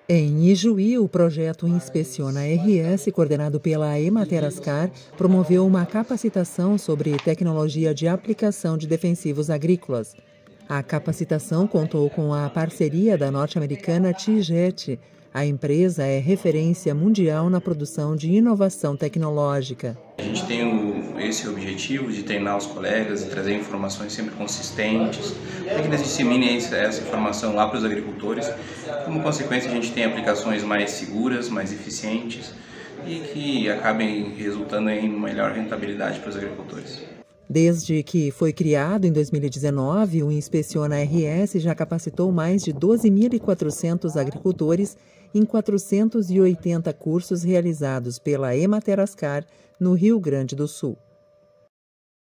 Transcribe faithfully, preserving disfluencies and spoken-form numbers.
Em Ijuí, o projeto Inspeciona R S, coordenado pela Ematerascar, promoveu uma capacitação sobre tecnologia de aplicação de defensivos agrícolas. A capacitação contou com a parceria da norte-americana Tijet. A empresa é referência mundial na produção de inovação tecnológica. A gente tem o, esse objetivo de treinar os colegas e trazer informações sempre consistentes, para que eles disseminem essa informação lá para os agricultores. Como consequência, a gente tem aplicações mais seguras, mais eficientes e que acabem resultando em melhor rentabilidade para os agricultores. Desde que foi criado em dois mil e dezenove, o Inspeciona R S já capacitou mais de doze mil e quatrocentos agricultores em quatrocentos e oitenta cursos realizados pela Ematerascar no Rio Grande do Sul.